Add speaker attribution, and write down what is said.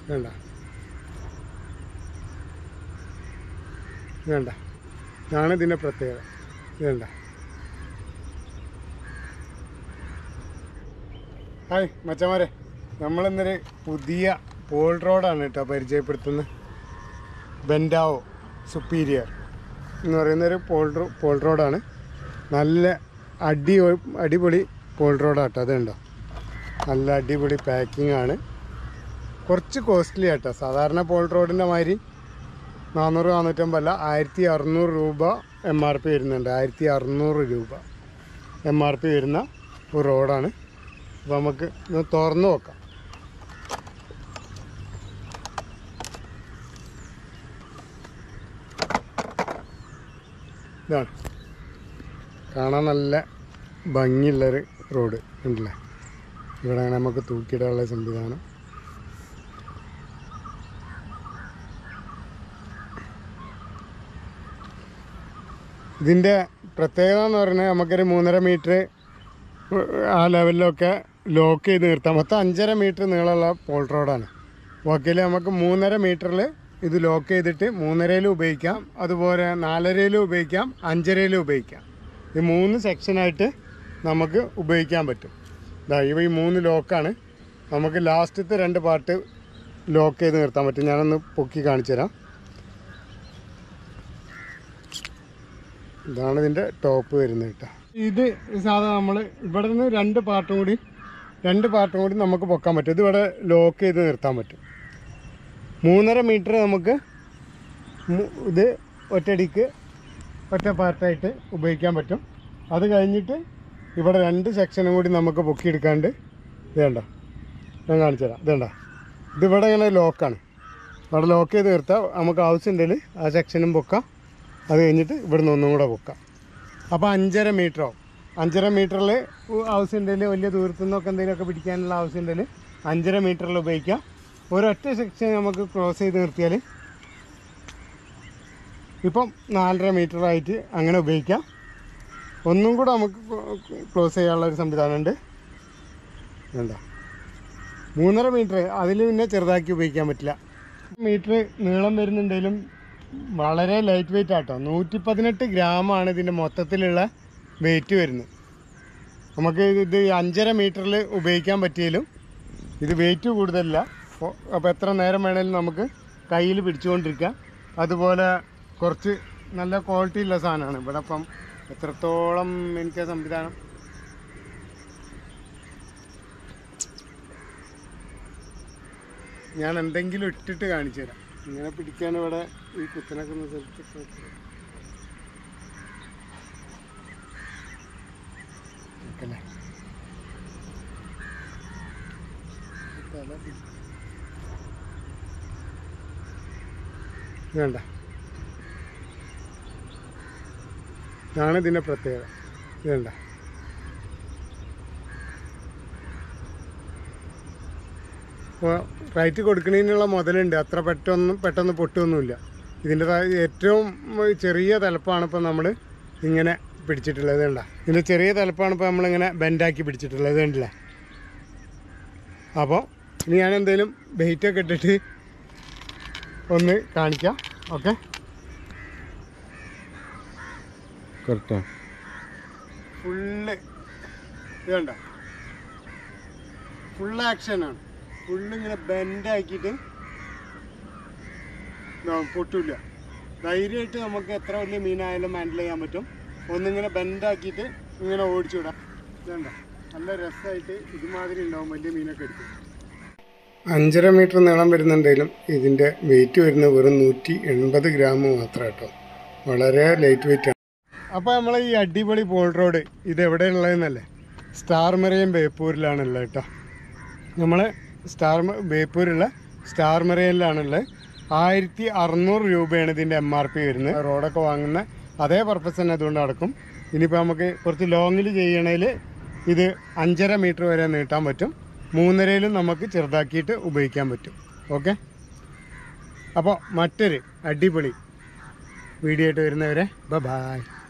Speaker 1: വേണ്ട വേണ്ട ഇതാണ് ഇതിൻ്റെ പ്രത്യേകത. വേണ്ട. ഹായ് മച്ചന്മാരെ, നമ്മളിന്നൊരു പുതിയ പോൾ റോഡാണ് കേട്ടോ പരിചയപ്പെടുത്തുന്നത്. ബെൻഡാവോ സുപ്പീരിയർ എന്ന് പറയുന്നൊരു പോൾ റോഡാണ്. നല്ല അടിപൊളി പോൾ റോഡാട്ടോ. അതുണ്ടോ, നല്ല അടിപൊളി പാക്കിംഗ് ആണ്. കുറച്ച് കോസ്റ്റ്ലി ആട്ടോ. സാധാരണ പോൾ റോഡിൻ്റെ മാതിരി 400-450 അല്ല, 1600 രൂപ MRP വരുന്നുണ്ട്. 1600 രൂപ MRP വരുന്ന ഒരു റോഡാണ്. അപ്പോൾ നമുക്ക് ഇത് തുറന്നു നോക്കാം. ഇതാണ് കാണാൻ നല്ല ഭംഗിയുള്ളൊരു റോഡ് ഉണ്ടല്ലേ. ഇവിടെ നമുക്ക് തൂക്കിയിടാനുള്ള സംവിധാനം. ഇതിൻ്റെ പ്രത്യേകത എന്ന് പറഞ്ഞാൽ നമുക്കൊരു 3.5 മീറ്റർ ആ ലെവലിലൊക്കെ ലോക്ക് ചെയ്ത് നിർത്താം. മൊത്തം 5.5 മീറ്റർ നീളമുള്ള പോൾ റോഡാണ്. ബാക്കിയിൽ നമുക്ക് 3.5 മീറ്ററിൽ ഇത് ലോക്ക് ചെയ്തിട്ട് 3.5 ഉപയോഗിക്കാം, അതുപോലെ 4.5 ഉപയോഗിക്കാം, 5.5 ഉപയോഗിക്കാം. ഈ 3 സെക്ഷനായിട്ട് നമുക്ക് ഉപയോഗിക്കാൻ പറ്റും. ഇതാ ഈ 3 ലോക്കാണ്. നമുക്ക് ലാസ്റ്റത്തെ 2 പാർട്ട് ലോക്ക് ചെയ്ത് നിർത്താൻ പറ്റും. ഞാനൊന്ന് പൊക്കി കാണിച്ചു തരാം. ഇതാണ് ഇതിൻ്റെ ടോപ്പ് വരുന്നത് കേട്ടോ. ഇത് സാധാരണ നമ്മൾ ഇവിടെ നിന്ന് 2 പാർട്ടും കൂടി നമുക്ക് പൊക്കാൻ പറ്റും. ഇതിവിടെ ലോക്ക് ചെയ്ത് നിർത്താൻ പറ്റും. 3.5 മീറ്റർ നമുക്ക് ഇത് ഒറ്റ പാർട്ടായിട്ട് ഉപയോഗിക്കാൻ പറ്റും. അത് കഴിഞ്ഞിട്ട് ഇവിടെ 2 സെക്ഷനും കൂടി നമുക്ക് പൊക്കിയെടുക്കാണ്ട് ഇതേണ്ട ഞാൻ കാണിച്ചു തരാം. ഇതേണ്ട ഇതിവിടെ ഇങ്ങനെ ലോക്കാണ്. അവിടെ ലോക്ക് ചെയ്ത് നിർത്താം. നമുക്ക് ആവശ്യമുണ്ടെങ്കിൽ ആ സെക്ഷനും പൊക്കാം. അത് കഴിഞ്ഞിട്ട് ഇവിടുന്ന് ഒന്നും കൂടെ പൊക്കാം. അപ്പോൾ 5.5 മീറ്റർ ആവും. 5.5 മീറ്ററിൽ ആവശ്യമുണ്ടെങ്കിൽ വലിയ ദൂരത്തു നിന്നൊക്കെ എന്തെങ്കിലുമൊക്കെ പിടിക്കാനുള്ള ആവശ്യമുണ്ടെങ്കിൽ 5.5 മീറ്ററിൽ ഉപയോഗിക്കാം. ഒരൊറ്റ സെക്ഷൻ നമുക്ക് ക്രോസ് ചെയ്ത് നിർത്തിയാൽ ഇപ്പം 4.5 മീറ്ററായിട്ട് അങ്ങനെ ഉപയോഗിക്കാം. ഒന്നും കൂടെ നമുക്ക് ക്ലോസ് ചെയ്യാനുള്ളൊരു സംവിധാനമുണ്ട്. വേണ്ട 3.5 മീറ്റർ അതിൽ പിന്നെ ചെറുതാക്കി ഉപയോഗിക്കാൻ പറ്റില്ല. മീറ്റർ നീളം വരുന്നുണ്ടെങ്കിലും വളരെ ലൈറ്റ് വെയിറ്റ് ആട്ടോ. 118 ഗ്രാമാണ് ഇതിൻ്റെ മൊത്തത്തിലുള്ള വെയിറ്റ് വരുന്നത്. നമുക്ക് ഇത് 5.5 മീറ്ററിൽ ഉപയോഗിക്കാൻ പറ്റിയാലും ഇത് വെയിറ്റ് കൂടുതലില്ല. അപ്പോൾ എത്ര നേരം വേണമെങ്കിലും നമുക്ക് കയ്യിൽ പിടിച്ചുകൊണ്ടിരിക്കാം. അതുപോലെ കുറച്ച് നല്ല ക്വാളിറ്റി ഉള്ള സാധനമാണ്. ഇവിടെ ഇപ്പം എത്രത്തോളം എനിക്ക് സംവിധാനം ഞാൻ എന്തെങ്കിലും ഇട്ടിട്ട് കാണിച്ചു തരാം. ഇങ്ങനെ പിടിക്കാൻ ഇവിടെ ഈ കുത്തനക്കുന്ന സ്ഥലത്ത് വേണ്ട. ഇതാണ് ഇതിൻ്റെ പ്രത്യേകത. വേണ്ട അപ്പോൾ റൈറ്റ് കൊടുക്കുന്നതിനുള്ള മുതലുണ്ട്. അത്ര പെട്ടെന്ന് പൊട്ടുമൊന്നുമില്ല. ഇതിൻ്റെ ഏറ്റവും ചെറിയ തലപ്പാണ് ഇപ്പോൾ നമ്മൾ ഇങ്ങനെ പിടിച്ചിട്ടുള്ളത്. വേണ്ട ഇതിൻ്റെ ചെറിയ തലപ്പാണ് ഇപ്പോൾ നമ്മളിങ്ങനെ ബെൻഡാക്കി പിടിച്ചിട്ടുള്ളത്. വേണ്ടില്ല. അപ്പോൾ ഇനി ഞാൻ എന്തെങ്കിലും വെയിറ്റൊക്കെ ഇട്ടിട്ട് ഒന്ന് കാണിക്കാം. ഓക്കെ, കറക്റ്റാ. ഫുള്ള് വേണ്ട ഫുൾ ആക്ഷനാണ്. ഫുള്ളിങ്ങനെ ബെൻഡാക്കിയിട്ട് പൊട്ടില്ല. ധൈര്യമായിട്ട് നമുക്ക് എത്ര വലിയ മീനായാലും ഹാൻഡിൽ ചെയ്യാൻ പറ്റും. ഒന്നിങ്ങനെ ബെൻഡാക്കിയിട്ട് ഇങ്ങനെ ഓടിച്ചു വിടാം. വേണ്ട നല്ല രസമായിട്ട് ഇതുമാതിരി ഉണ്ടാവും. വലിയ മീനൊക്കെ എടുക്കും. 5.5 മീറ്റർ നീളം വരുന്നുണ്ടെങ്കിലും ഇതിൻ്റെ വെയിറ്റ് വരുന്നത് വെറും 180 ഗ്രാം മാത്രം കേട്ടോ. വളരെ ലൈറ്റ് വെയിറ്റ് ആണ്. അപ്പോൾ നമ്മൾ ഈ അടിപൊളി പോൾ റോഡ് ഇത് എവിടെയുള്ളതെന്നല്ലേ, സ്റ്റാർ മെറിയൻ ബേപ്പൂരിലാണുള്ളത് കേട്ടോ. നമ്മൾ ബേപ്പൂരുള്ള സ്റ്റാർ മെറിയനിലാണുള്ളത്. 1600 രൂപയാണ് ഇതിൻ്റെ MRP വരുന്നത്. റോഡൊക്കെ വാങ്ങുന്ന അതേ പർപ്പസ് തന്നെ അതുകൊണ്ട് നടക്കും. ഇനിയിപ്പോൾ നമുക്ക് കുറച്ച് ലോങ്ങിൽ ചെയ്യണേൽ ഇത് 5.5 മീറ്റർ വരെ നീട്ടാൻ പറ്റും. 3.5 നമുക്ക് ചെറുതാക്കിയിട്ട് ഉപയോഗിക്കാൻ പറ്റും. ഓക്കെ, അപ്പോൾ മറ്റൊരു അടിപൊളി വീഡിയോ ആയിട്ട് വരുന്നവരെ ബൈ.